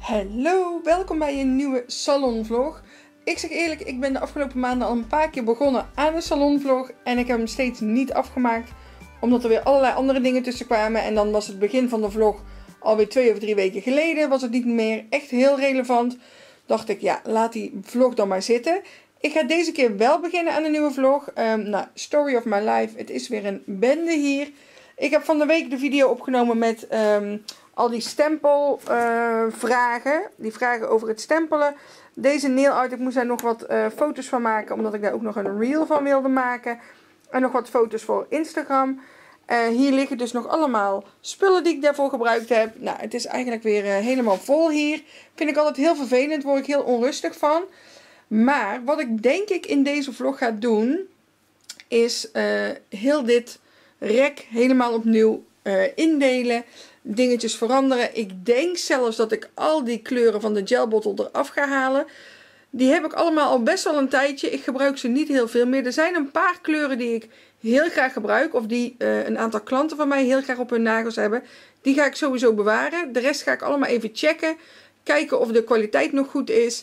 Hallo, welkom bij een nieuwe salonvlog. Ik zeg eerlijk, ik ben de afgelopen maanden al een paar keer begonnen aan een salonvlog en ik heb hem steeds niet afgemaakt, omdat er weer allerlei andere dingen tussen kwamen. En dan was het begin van de vlog alweer 2 of 3 weken geleden, was het niet meer echt heel relevant. Dacht ik, ja, laat die vlog dan maar zitten. Ik ga deze keer wel beginnen aan een nieuwe vlog. Story of my life, het is weer een bende hier. Ik heb van de week de video opgenomen met al die stempelvragen. Die vragen over het stempelen. Deze nail art, ik moest daar nog wat foto's van maken. Omdat ik daar ook nog een reel van wilde maken. En nog wat foto's voor Instagram. Hier liggen dus nog allemaal spullen die ik daarvoor gebruikt heb. Nou, het is eigenlijk weer helemaal vol hier. Vind ik altijd heel vervelend. Daar word ik heel onrustig van. Maar wat ik denk ik in deze vlog ga doen. Is heel dit rek helemaal opnieuw indelen. Dingetjes veranderen. Ik denk zelfs dat ik al die kleuren van de gelbottle eraf ga halen. Die heb ik allemaal al best wel een tijdje. Ik gebruik ze niet heel veel meer. Er zijn een paar kleuren die ik heel graag gebruik. Of die een aantal klanten van mij heel graag op hun nagels hebben. Die ga ik sowieso bewaren. De rest ga ik allemaal even checken. Kijken of de kwaliteit nog goed is.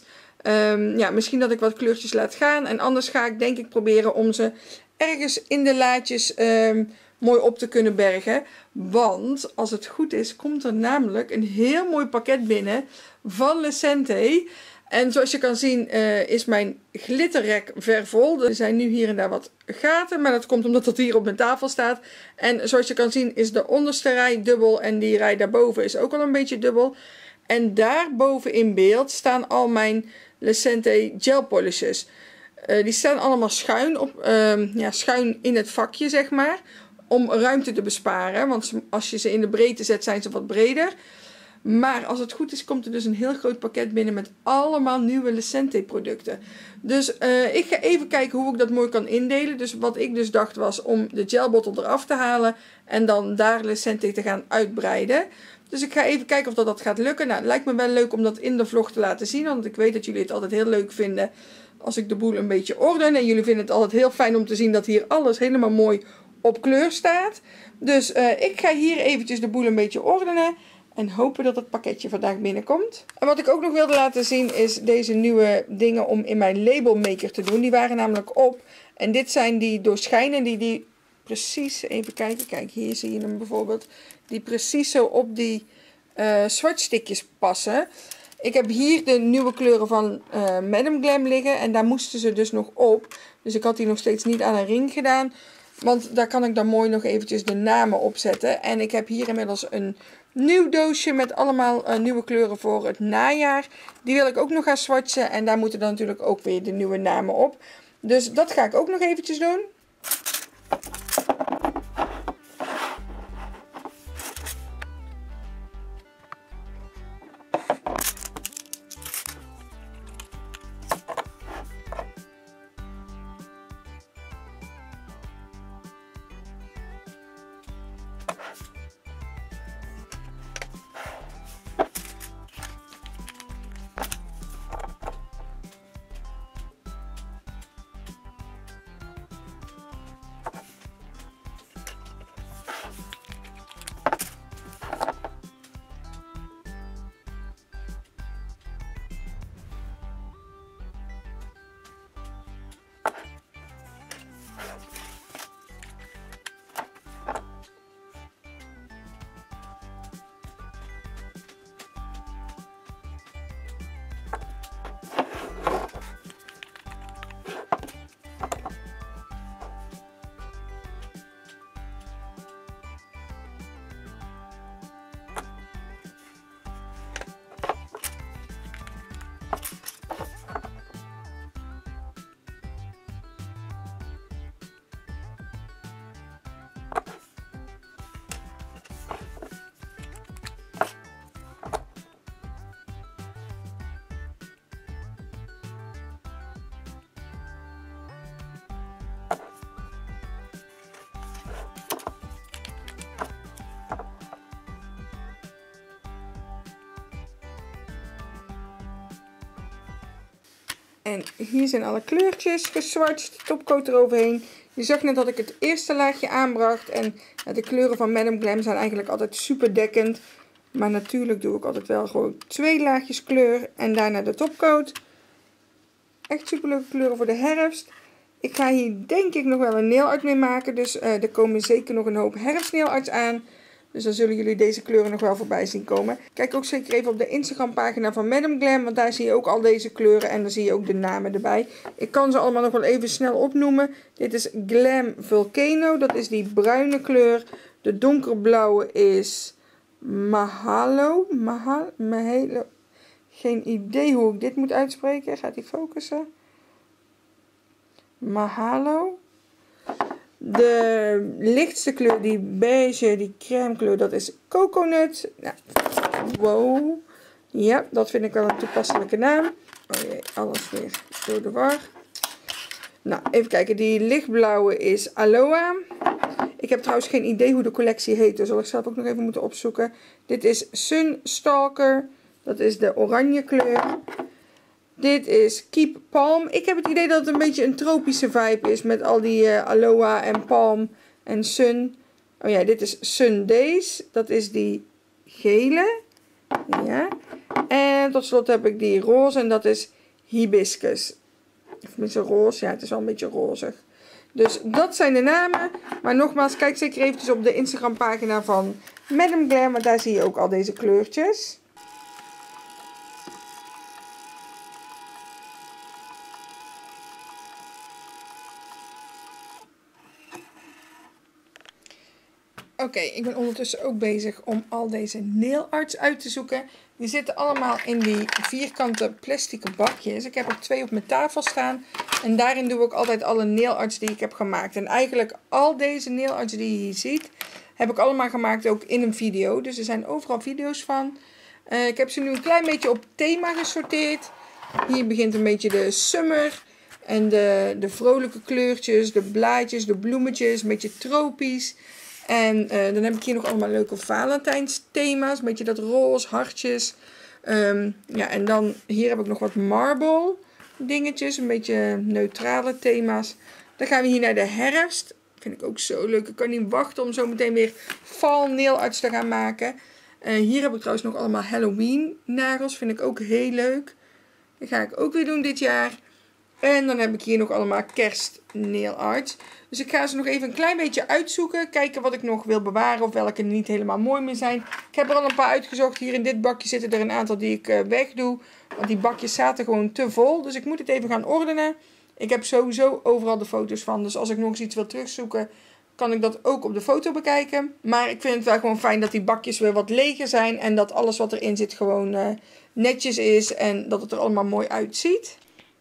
Ja, misschien dat ik wat kleurtjes laat gaan. En anders ga ik denk ik proberen om ze ergens in de laadjes mooi op te kunnen bergen. Want als het goed is, komt er namelijk een heel mooi pakket binnen van Lescente. En zoals je kan zien is mijn glitterrek vervol. Er zijn nu hier en daar wat gaten, maar dat komt omdat het hier op mijn tafel staat. En zoals je kan zien is de onderste rij dubbel en die rij daarboven is ook al een beetje dubbel. En daarboven in beeld staan al mijn Lescente gel polishes. Die staan allemaal schuin, schuin in het vakje, zeg maar. Om ruimte te besparen. Want als je ze in de breedte zet, zijn ze wat breder. Maar als het goed is, komt er dus een heel groot pakket binnen met allemaal nieuwe Lescente producten. Dus ik ga even kijken hoe ik dat mooi kan indelen. Dus wat ik dus dacht was om de gelbottle eraf te halen. En dan daar Lescente te gaan uitbreiden. Dus ik ga even kijken of dat gaat lukken. Nou, het lijkt me wel leuk om dat in de vlog te laten zien. Want ik weet dat jullie het altijd heel leuk vinden als ik de boel een beetje orden. En jullie vinden het altijd heel fijn om te zien dat hier alles helemaal mooi op kleur staat. Dus ik ga hier eventjes de boel een beetje ordenen. En hopen dat het pakketje vandaag binnenkomt. En wat ik ook nog wilde laten zien is deze nieuwe dingen om in mijn labelmaker te doen. Die waren namelijk op. En dit zijn die doorschijnen die precies, even kijken. Kijk, hier zie je hem bijvoorbeeld. Die precies zo op die zwartstickjes passen. Ik heb hier de nieuwe kleuren van Madam Glam liggen. En daar moesten ze dus nog op. Dus ik had die nog steeds niet aan een ring gedaan. Want daar kan ik dan mooi nog eventjes de namen op zetten. En ik heb hier inmiddels een nieuw doosje met allemaal nieuwe kleuren voor het najaar. Die wil ik ook nog gaan swatchen. En daar moeten dan natuurlijk ook weer de nieuwe namen op. Dus dat ga ik ook nog eventjes doen. En hier zijn alle kleurtjes geswatcht, topcoat eroverheen. Je zag net dat ik het eerste laagje aanbracht. En de kleuren van Madam Glam zijn eigenlijk altijd super dekkend. Maar natuurlijk doe ik altijd wel gewoon 2 laagjes kleur en daarna de topcoat. Echt super leuke kleuren voor de herfst. Ik ga hier denk ik nog wel een nail art mee maken. Dus er komen zeker nog een hoop herfstnail arts aan. Dus dan zullen jullie deze kleuren nog wel voorbij zien komen. Kijk ook zeker even op de Instagram pagina van Madam Glam. Want daar zie je ook al deze kleuren en dan zie je ook de namen erbij. Ik kan ze allemaal nog wel even snel opnoemen. Dit is Glam Volcano. Dat is die bruine kleur. De donkerblauwe is Mahalo. Mahalo. Geen idee hoe ik dit moet uitspreken. Gaat hij focussen? Mahalo. De lichtste kleur, die beige, die crème kleur, dat is Coconut. Nou, wow. Ja, dat vind ik wel een toepasselijke naam. Oh jee, alles weer door de war. Nou, even kijken. Die lichtblauwe is Aloha. Ik heb trouwens geen idee hoe de collectie heet. Dus zal ik zelf ook nog even moeten opzoeken. Dit is Sunstalker. Dat is de oranje kleur. Dit is Keep Palm. Ik heb het idee dat het een beetje een tropische vibe is. Met al die aloha en palm en sun. Oh ja, dit is Sun Days. Dat is die gele. Ja. En tot slot heb ik die roze. En dat is Hibiscus. Of tenminste roze. Ja, het is wel een beetje rozig. Dus dat zijn de namen. Maar nogmaals, kijk zeker eventjes op de Instagram pagina van Madam Glam. Want daar zie je ook al deze kleurtjes. Oké, ik ben ondertussen ook bezig om al deze nail arts uit te zoeken. Die zitten allemaal in die vierkante plastic bakjes. Ik heb er 2 op mijn tafel staan. En daarin doe ik altijd alle nail arts die ik heb gemaakt. En eigenlijk al deze nail arts die je hier ziet, heb ik allemaal gemaakt ook in een video. Dus er zijn overal video's van. Ik heb ze nu een klein beetje op thema gesorteerd. Hier begint een beetje de summer. En de vrolijke kleurtjes, de blaadjes, de bloemetjes, een beetje tropisch. En dan heb ik hier nog allemaal leuke Valentijnsthema's. Een beetje dat roze, hartjes. Ja, en dan hier heb ik nog wat marble dingetjes. Een beetje neutrale thema's. Dan gaan we hier naar de herfst. Vind ik ook zo leuk. Ik kan niet wachten om zo meteen weer fall nail arts te gaan maken. Hier heb ik trouwens nog allemaal Halloween nagels. Vind ik ook heel leuk. Die ga ik ook weer doen dit jaar. En dan heb ik hier nog allemaal kerst nail arts. Dus ik ga ze nog even een klein beetje uitzoeken. Kijken wat ik nog wil bewaren of welke niet helemaal mooi meer zijn. Ik heb er al een paar uitgezocht. Hier in dit bakje zitten er een aantal die ik wegdoe. Want die bakjes zaten gewoon te vol. Dus ik moet het even gaan ordenen. Ik heb sowieso overal de foto's van. Dus als ik nog eens iets wil terugzoeken, kan ik dat ook op de foto bekijken. Maar ik vind het wel gewoon fijn dat die bakjes weer wat leger zijn. En dat alles wat erin zit gewoon netjes is. En dat het er allemaal mooi uitziet.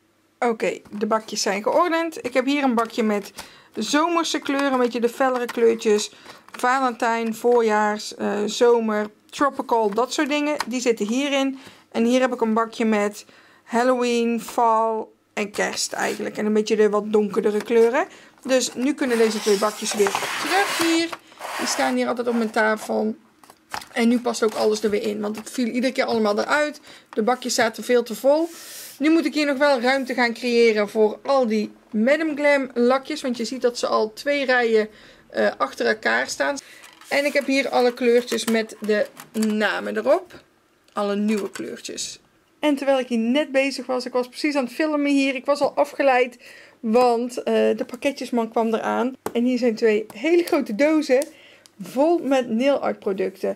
Oké, de bakjes zijn geordend. Ik heb hier een bakje met zomerse kleuren, een beetje de fellere kleurtjes. Valentijn, voorjaars, zomer, tropical, dat soort dingen. Die zitten hierin. En hier heb ik een bakje met Halloween, fall en kerst eigenlijk. En een beetje de wat donkerdere kleuren. Dus nu kunnen deze 2 bakjes weer terug hier. Die staan hier altijd op mijn tafel. En nu past ook alles er weer in. Want het viel iedere keer allemaal eruit. De bakjes zaten veel te vol. Nu moet ik hier nog wel ruimte gaan creëren voor al die Madam Glam lakjes. Want je ziet dat ze al 2 rijen achter elkaar staan. En ik heb hier alle kleurtjes met de namen erop. Alle nieuwe kleurtjes. En terwijl ik hier net bezig was, ik was precies aan het filmen hier. Ik was al afgeleid, want de pakketjesman kwam eraan. En hier zijn 2 hele grote dozen vol met nail art producten.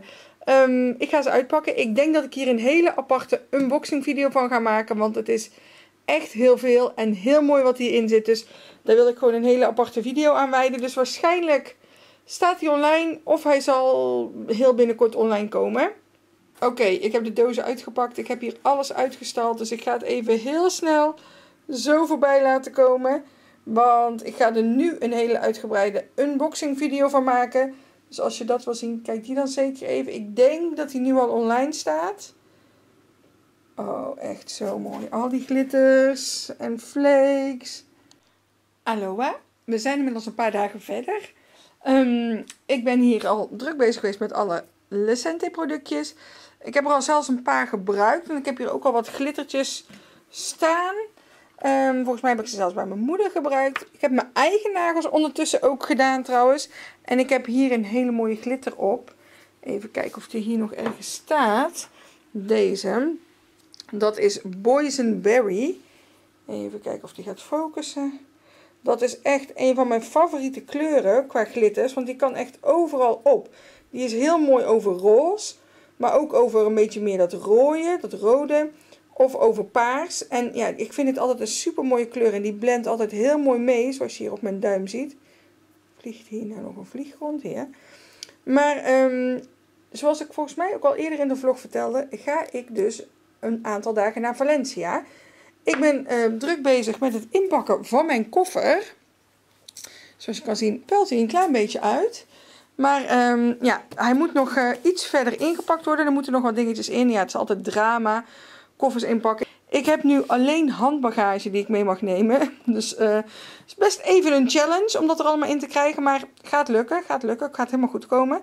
Ik ga ze uitpakken. Ik denk dat ik hier een hele aparte unboxing video van ga maken. Want het is echt heel veel en heel mooi wat hierin zit. Dus daar wil ik gewoon een hele aparte video aan wijden. Dus waarschijnlijk staat hij online of hij zal heel binnenkort online komen. Oké, ik heb de dozen uitgepakt. Ik heb hier alles uitgestald. Dus ik ga het even heel snel zo voorbij laten komen. Want ik ga er nu een hele uitgebreide unboxing video van maken. Dus als je dat wil zien, kijk die dan zeker even. Ik denk dat hij nu al online staat. Oh, echt zo mooi. Al die glitters en flakes. Aloha. We zijn inmiddels een paar dagen verder. Ik ben hier al druk bezig geweest met alle Lescente productjes. Ik heb er al zelfs een paar gebruikt. En ik heb hier ook al wat glittertjes staan. Volgens mij heb ik ze zelfs bij mijn moeder gebruikt. Ik heb mijn eigen nagels ondertussen ook gedaan trouwens. En ik heb hier een hele mooie glitter op. Even kijken of die hier nog ergens staat. Deze. Dat is Boysenberry. Even kijken of die gaat focussen. Dat is echt een van mijn favoriete kleuren qua glitters. Want die kan echt overal op. Die is heel mooi over roze. Maar ook over een beetje meer dat rode. Of over paars. En ja, ik vind het altijd een super mooie kleur. En die blendt altijd heel mooi mee. Zoals je hier op mijn duim ziet. Vliegt hier nou nog een vlieg rond hier. Maar zoals ik volgens mij ook al eerder in de vlog vertelde. Ga ik dus een aantal dagen naar Valencia. Ik ben druk bezig met het inpakken van mijn koffer. Zoals je kan zien pelt hij een klein beetje uit. Maar ja, hij moet nog iets verder ingepakt worden. Er moeten nog wat dingetjes in. Ja, het is altijd drama. Koffers inpakken. Ik heb nu alleen handbagage die ik mee mag nemen. Dus het is best even een challenge om dat er allemaal in te krijgen. Maar gaat lukken. Gaat helemaal goed komen.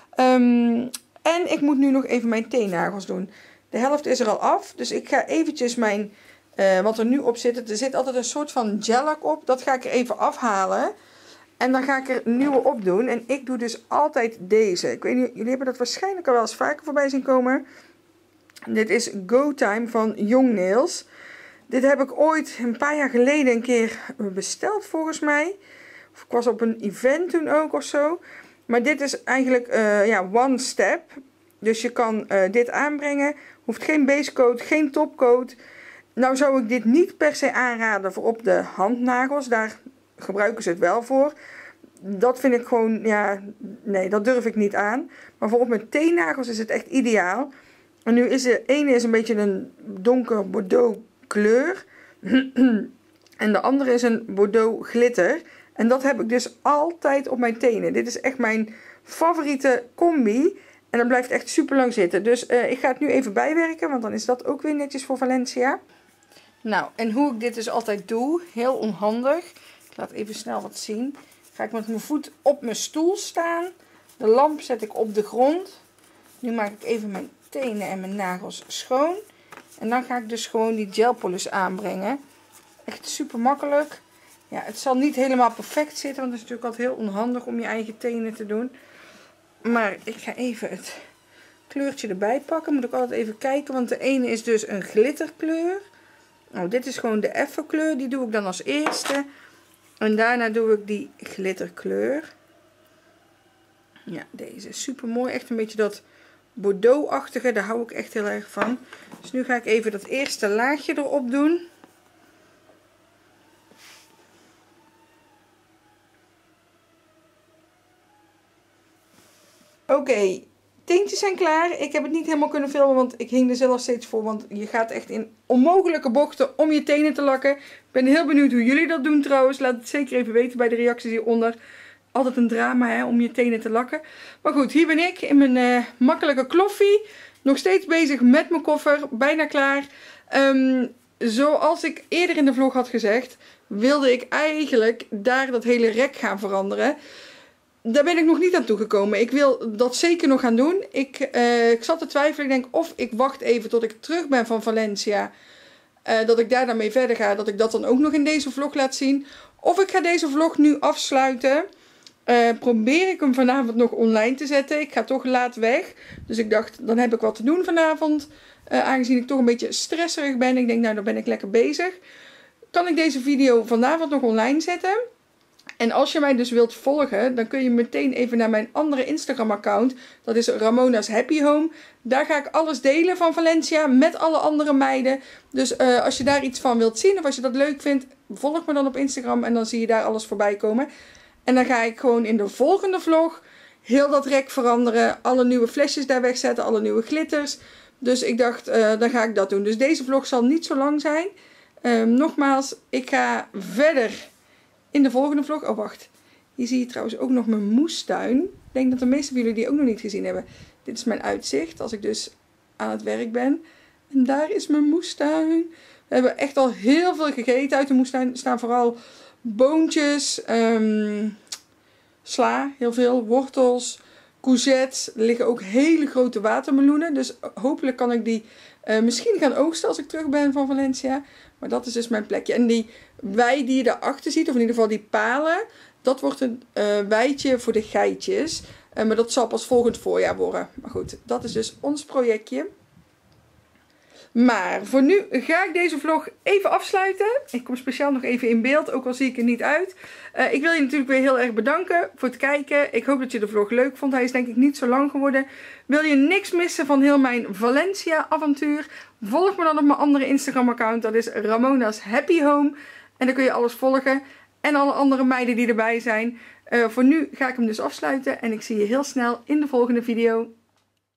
En ik moet nu nog even mijn teennagels doen. De helft is er al af. Dus ik ga eventjes mijn... wat er nu op zit. Er zit altijd een soort van gel-lak op. Dat ga ik er even afhalen. En dan ga ik er nieuwe op doen. En ik doe dus altijd deze. Ik weet niet, jullie hebben dat waarschijnlijk al wel eens vaker voorbij zien komen. Dit is Go Time van Young Nails. Dit heb ik ooit een paar jaar geleden een keer besteld volgens mij. Of ik was op een event toen ook of zo. Maar dit is eigenlijk ja, one step. Dus je kan dit aanbrengen. Hoeft geen basecoat, geen topcoat. Nou zou ik dit niet per se aanraden voor op de handnagels. Daar gebruiken ze het wel voor. Dat vind ik gewoon, ja, nee, dat durf ik niet aan. Maar voor op mijn teennagels is het echt ideaal. En nu is de ene is een beetje een donker bordeaux kleur. En de andere is een bordeaux glitter. En dat heb ik dus altijd op mijn tenen. Dit is echt mijn favoriete combi. En dat blijft echt super lang zitten. Dus ik ga het nu even bijwerken. Want dan is dat ook weer netjes voor Valencia. Nou, en hoe ik dit dus altijd doe. Heel onhandig. Ik laat even snel wat zien. Ga ik met mijn voet op mijn stoel staan. De lamp zet ik op de grond. Nu maak ik even mijn tenen en mijn nagels schoon. En dan ga ik dus gewoon die gelpolish aanbrengen. Echt super makkelijk. Ja, het zal niet helemaal perfect zitten. Want het is natuurlijk altijd heel onhandig om je eigen tenen te doen. Maar ik ga even het kleurtje erbij pakken. Moet ik altijd even kijken. Want de ene is dus een glitterkleur. Nou, dit is gewoon de effe kleur. Die doe ik dan als eerste. En daarna doe ik die glitterkleur. Ja, deze is super mooi. Echt een beetje dat Bordeaux-achtige. Daar hou ik echt heel erg van. Dus nu ga ik even dat eerste laagje erop doen. Oké, tintjes zijn klaar. Ik heb het niet helemaal kunnen filmen, want ik hing er zelf steeds voor. Want je gaat echt in onmogelijke bochten om je tenen te lakken. Ik ben heel benieuwd hoe jullie dat doen trouwens. Laat het zeker even weten bij de reacties hieronder. Altijd een drama hè, om je tenen te lakken. Maar goed, hier ben ik in mijn makkelijke kloffie. Nog steeds bezig met mijn koffer. Bijna klaar. Zoals ik eerder in de vlog had gezegd, wilde ik eigenlijk daar dat hele rek gaan veranderen. Daar ben ik nog niet aan toegekomen. Ik wil dat zeker nog gaan doen. Ik zat te twijfelen. Ik denk of ik wacht even tot ik terug ben van Valencia. Dat ik daar dan mee verder ga. Dat ik dat dan ook nog in deze vlog laat zien. Of ik ga deze vlog nu afsluiten. Probeer ik hem vanavond nog online te zetten. Ik ga toch laat weg. Dus ik dacht, dan heb ik wat te doen vanavond. Aangezien ik toch een beetje stresserig ben. Ik denk, nou dan ben ik lekker bezig. Kan ik deze video vanavond nog online zetten. En als je mij dus wilt volgen, dan kun je meteen even naar mijn andere Instagram account. Dat is Ramona's Happy Home. Daar ga ik alles delen van Valencia met alle andere meiden. Dus als je daar iets van wilt zien of als je dat leuk vindt, volg me dan op Instagram en dan zie je daar alles voorbij komen. En dan ga ik gewoon in de volgende vlog heel dat rek veranderen. Alle nieuwe flesjes daar wegzetten, alle nieuwe glitters. Dus ik dacht, dan ga ik dat doen. Dus deze vlog zal niet zo lang zijn. Nogmaals, ik ga verder in de volgende vlog. Oh, wacht. Hier zie je trouwens ook nog mijn moestuin. Ik denk dat de meeste van jullie die ook nog niet gezien hebben. Dit is mijn uitzicht als ik dus aan het werk ben. En daar is mijn moestuin. We hebben echt al heel veel gegeten uit de moestuin. Er staan vooral boontjes, sla, heel veel, wortels, courgettes. Er liggen ook hele grote watermeloenen. Dus hopelijk kan ik die misschien gaan oogsten als ik terug ben van Valencia. Maar dat is dus mijn plekje. En die wei die je daarachter ziet, of in ieder geval die palen, dat wordt een weidje voor de geitjes. Maar dat zal pas volgend voorjaar worden. Maar goed, dat is dus ons projectje. Maar voor nu ga ik deze vlog even afsluiten. Ik kom speciaal nog even in beeld, ook al zie ik er niet uit. Ik wil je natuurlijk weer heel erg bedanken voor het kijken. Ik hoop dat je de vlog leuk vond. Hij is denk ik niet zo lang geworden. Wil je niks missen van heel mijn Valencia avontuur? Volg me dan op mijn andere Instagram account. Dat is Ramona's Happy Home. En dan kun je alles volgen. En alle andere meiden die erbij zijn. Voor nu ga ik hem dus afsluiten. En ik zie je heel snel in de volgende video.